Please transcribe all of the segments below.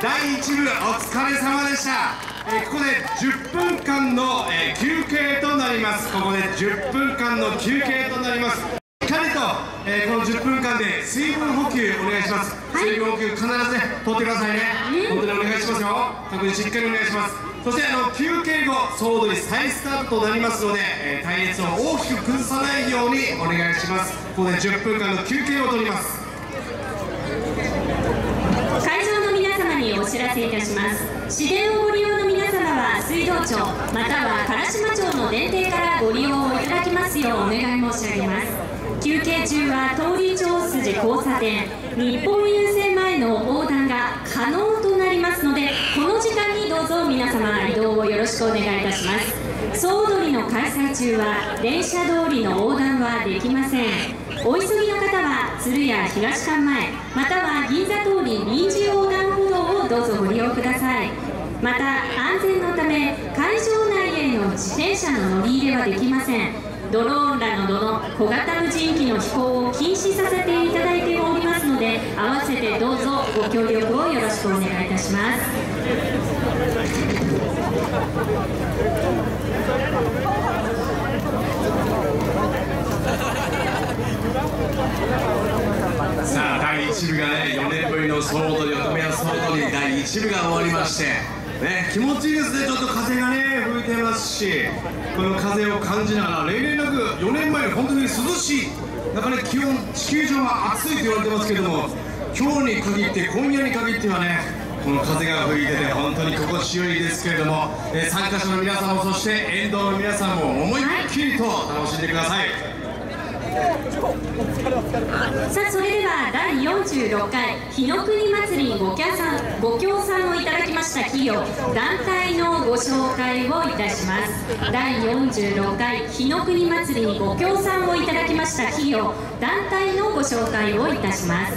第1部お疲れ様でした。ここで10分間の、休憩となります。ここで10分間の休憩となります。しっかりと、この10分間で水分補給お願いします。はい、水分補給必ずね取ってくださいね。本当にお願いしますよ。特にしっかりお願いします。そして休憩後総踊り再スタートとなりますので、隊列を大きく崩さないようにお願いします。ここで10分間の休憩を取ります。 会場の皆様にお知らせいたします。市電をご利用の皆様は水道庁または唐島町の電停からご利用をいただきますようお願い申し上げます。休憩中は通り町筋交差点日本郵政前の横断が可能となりますので、この時間にどうぞ皆様移動をよろしくお願いいたします。総踊りの開催中は電車通りの横断はできません。お急ぎの方は鶴屋東館前または銀座通り臨時横断歩道をどうぞご利用ください。また安全のため会場内への自転車の乗り入れはできません。ドローンらなどの小型無人機の飛行を禁止させていただいておりますので、合わせてどうぞご協力をよろしくお願いいたします。 さあ第1部がね4年ぶりの総踊り乙女総踊り第1部が終わりましてね、気持ちいいですね。ちょっと風がね吹いてますし、この風を感じながら例年なく4年前より本当に涼しい中ね、気温地球上は暑いと言われてますけども、今日に限って今夜に限ってはねこの風が吹いてて本当に心地よいですけれども、参加者の皆さんもそして沿道の皆さんも思いっきりと楽しんでください。 さあそれでは第46回日の国祭りご協賛をいただきました企業団体のご紹介をいたします。第46回日の国祭りにご協賛をいただきました企業団体のご紹介をいたします。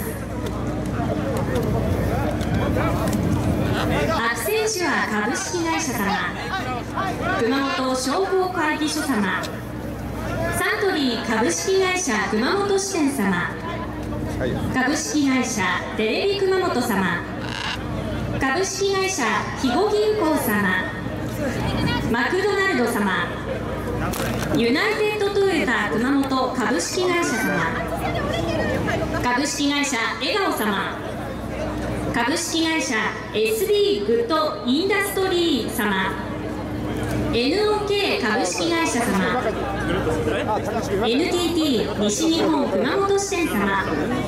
アクセンチュア株式会社様、熊本商工会議所様、サントリー株式会社熊本支店様、株式会社テレビ熊本様、株式会社肥後銀行様、マクドナルド様、ユナイテッドトヨタ熊本株式会社様、株式会社笑顔様、株式会社 SD グッドインダストリー様、NOK 株式会社様、NTT 西日本熊本支店様、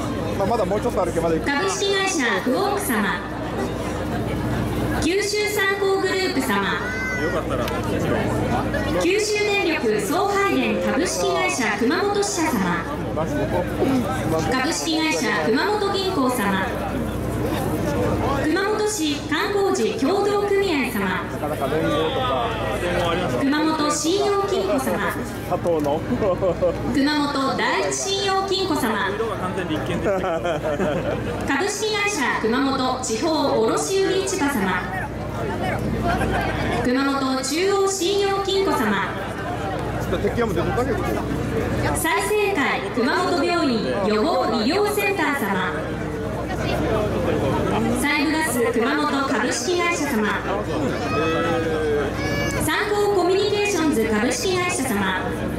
株式会社クオーク様、九州三高グループ様、九州電力送配電株式会社熊本支社様、株式会社熊本銀行様、熊本市観光時協同組合様、熊本信用金庫様、熊本第一信用金庫様、株式会社熊本地方卸売市場様、熊本中央信用金庫様、済生会熊本病院予防医療センター様、サイブガス熊本株式会社様、三高コミュニケーションズ株式会社様、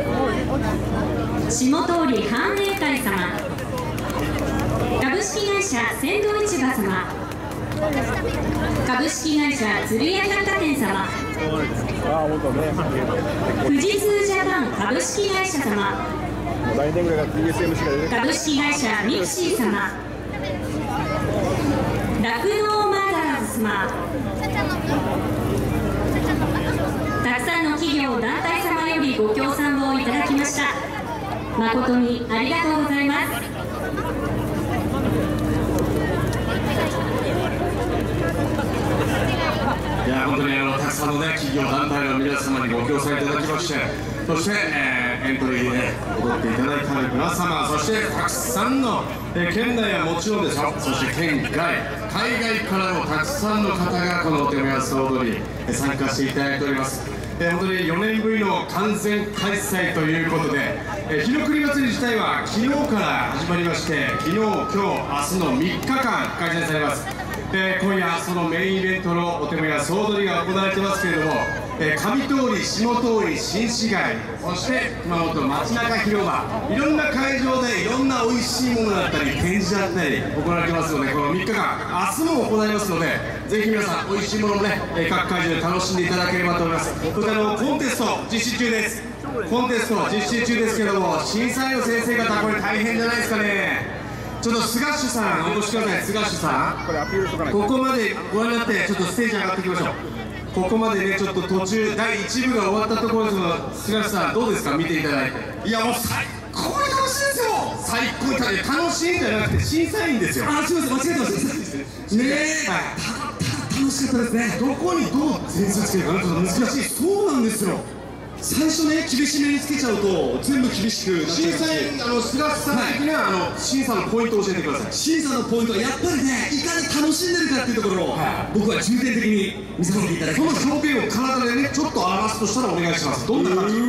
下通り繁栄会様、株式会社鮮度市場様、株式会社鶴屋百貨店様、富士通ジャパン株式会社様、株式会社ミクシー様、酪農マザーズ様、たくさんの企業団体様よりご協賛をいただきました。誠にありがとうございます。 いや本当にたくさんのね企業団体の皆様にご協賛いただきまして、そして、エントリーで踊っていただいた皆様、そしてたくさんの、県内はもちろんですよ、そして県外海外からもたくさんの方がこのお手目安踊り参加していただいております。本当に4年ぶりの完全開催ということで、日の国祭り自体は昨日から始まりまして、昨日、今日、明日の3日間開催されます。 今夜そのメインイベントのお手もや総取りが行われてますけれども、上通り、下通り、新市街、そして熊本街中広場、いろんな会場でいろんな美味しいものだったり展示だったり行われてますので、この3日間明日も行いますので、ぜひ皆さん美味しいものもね、各会場で楽しんでいただければと思います。そしてコンテスト実施中です。コンテスト実施中ですけども、審査員の先生方これ大変じゃないですかね。ちょっと菅首さんお越しください。菅首さん、ここまでご覧になってちょっとステージ上がっていきましょう。ここまでねちょっと途中第1部が終わったところですが、菅首さんどうですか、見ていただいて。いやもう最高に楽しいですよ。最高に楽しいんじゃなくて審査員ですよ。 あ、すみません、間違えてましたねえ、楽しかったですね。 どこにどう点数つけるかな、ちょっと難しい。 そうなんですよ。最初ね、厳しめにつけちゃうと全部厳しく審査員、菅さん的には、審査のポイントを教えてください。 審査のポイントはやっぱりね、いかに楽しんでるかっていうところを、僕は重点的に見せていただきます。 その表現を体でねちょっと表すとしたらお願いします。どんな感じ？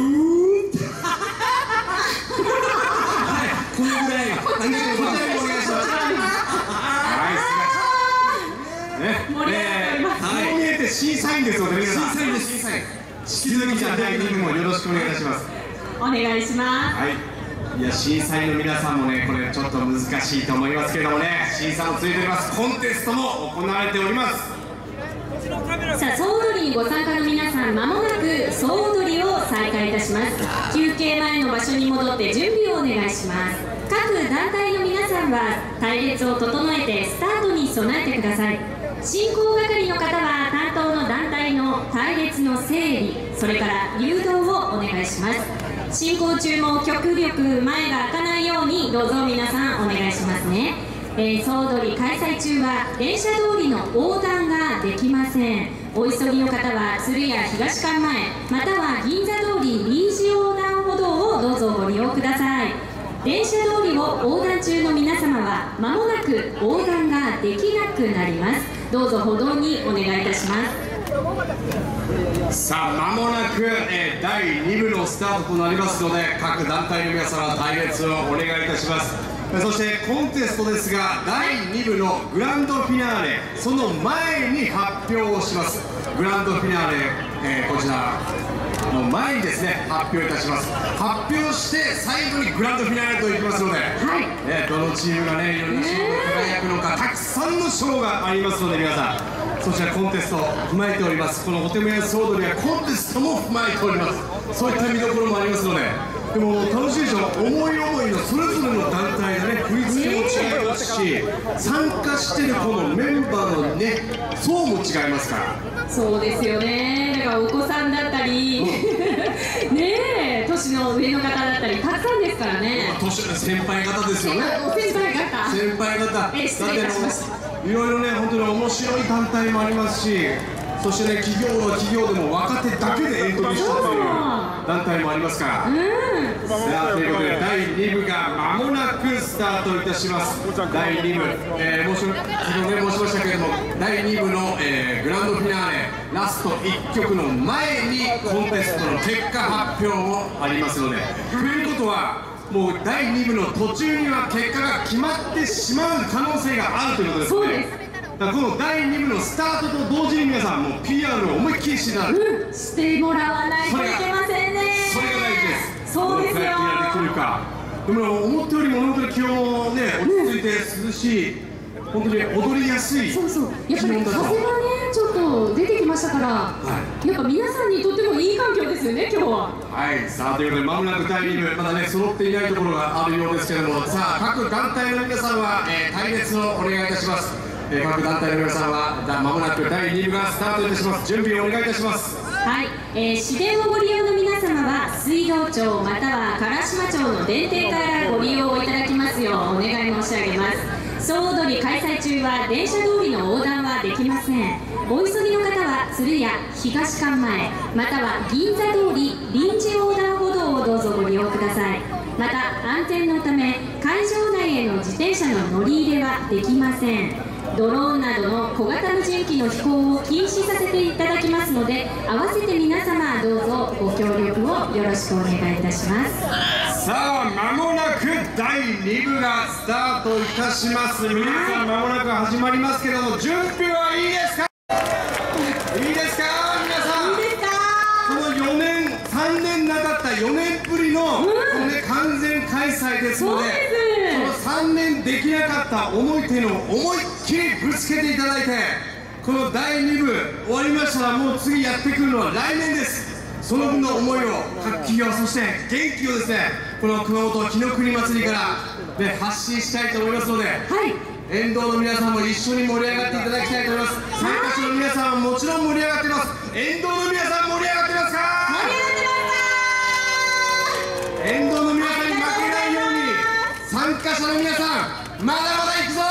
はい、このぐらい。ありがとうございます。 お願いします。はい、見えて審査員ですので、皆さん。 審査員です。 引き続きじゃあ第2部もよろしくお願いいたします。 お願いします。 はい。いや審査員の皆さんもねこれちょっと難しいと思いますけれどもね、審査もついております。コンテストも行われております。 さあ、総踊りにご参加の皆さん、まもなく総踊りを再開いたします。休憩前の場所に戻って準備をお願いします。各団体の皆さんは隊列を整えてスタートに備えてください。進行係の方は担当の団体の隊列の整理、それから誘導をお願いします。進行中も極力前が開かないようにどうぞ皆さんお願いしますね。総踊り開催中は電車通りの横断ができません。お急ぎの方は鶴屋東館前または銀座通り臨時横断歩道をどうぞご利用ください。電車通りを横断中の皆様は間もなく横断ができなくなります。どうぞ歩道にお願いいたします。 さあ間もなく、第2部のスタートとなりますので、各団体の皆様隊列をお願いいたします。そしてコンテストですが、第2部のグランドフィナーレ、その前に発表をします。グランドフィナーレ、こちらの前にですね発表いたします。発表して最後にグランドフィナーレといきますので、どのチームがねいろんな賞を輝くのか、たくさんの賞がありますので、皆さんそちらコンテストを踏まえております。このお手もや総踊りはコンテストも踏まえております。そういった見どころもありますので、でも楽しいでしょ。思い思いのそれぞれの団体がね振り付けも違いますし、参加してるこのメンバーのね層も違いますから。 そうですよね。だからお子さんだったり、ねえ年の上の方だったりたくさんですからね。 年上先輩方ですよね。先輩方。 失礼いたしました。 いろいろね本当に面白い団体もありますし、そしてね企業は企業でも若手だけでエントリーしたという団体もありますから。さあということで第2部が間もなくスタートいたします。第2部、先ほどね申しましたけれども、第2部の、グランドフィナーレラスト1曲の前にコンテストの結果発表もありますので、ということはもう第2部の途中には結果が決まってしまう可能性があるということですね。 そうです。 だからこの第2部のスタートと同時に皆さんもう PR を思いっきりしていただく、 してもらわないといけませんね。 それが大事です。 そうですよ。 どのくらい PR できるか。でも思ったよりも本当に気温もね落ち着いて涼しい、本当に踊りやすい気温だと。 やっぱり風がねちょっと出てきましたから、やっぱ皆さんにとってもいい環境ですよね今日は。 はい、さあということで間もなく第2部まだね揃っていないところがあるようですけれども、さあ各団体の皆さんは、隊列をお願いいたします。各団体の皆さんは間もなく第2部がスタートいたします。準備をお願いいたします。 はい、市電をご利用の皆様は水道庁または唐島町の電停からご利用いただきますようお願い申し上げます。総踊り開催中は電車通りの横断はできません。お急ぎの方は鶴屋東館前または銀座通り臨時横断歩道をどうぞご利用ください。また安全のため会場内への自転車の乗り入れはできません。ドローンなどの小型無人機の飛行を禁止させていただきますので、合わせて皆様どうぞご協力をよろしくお願いいたします。 さあ間もなく第2部がスタートいたします。皆さん間もなく始まりますけども、準備はいいですか？いいですか皆さん。 いいですか？ この3年なかった4年ぶりの、このね、完全開催ですので、この3年できなかった思いというのを思いっきりぶつけていただいて、この第2部終わりましたら、もう次やってくるのは来年です。その分の思いを、活気を、そして元気をですね、この熊本紀の国祭りから、ね、発信したいと思いますので、沿道の皆さんも一緒に盛り上がっていただきたいと思います。参加者の皆さんはもちろん盛り上がってます。沿道の皆さん盛り上がってますか？沿道の皆さんに負けないように、参加者の皆さんまだまだ行くぞ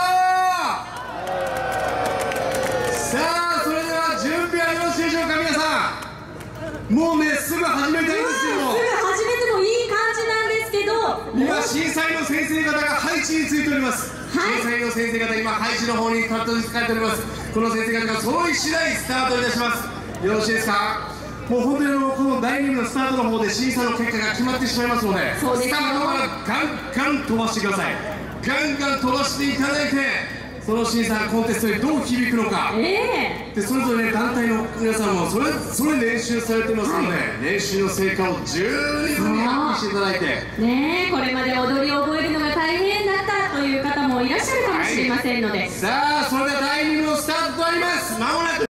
ー。さあそれでは準備はよろしいでしょうか。皆さんもうね、すぐ始めたいんですけども、 すぐ始めてもいい感じなんですけど、 今審査員の先生方が配置についております。審査員の先生方、今配置の方にカットに使えております。この先生方が揃い次第スタートいたします。よろしいですか？もう本当にこの第2部のスタートの方で審査の結果が決まってしまいますので、スタートからガンガン飛ばしてください。ガンガン飛ばしていただいて、その審査コンテストにどう響くのか、でそれぞれね、団体の皆さんもそれ練習されてますので、練習の成果を十分に発揮していただいて、 ねえ、これまで踊りを覚えるのが大変だったという方もいらっしゃるかもしれませんので、 さあそれでは第2部のスタートとなります。まもなく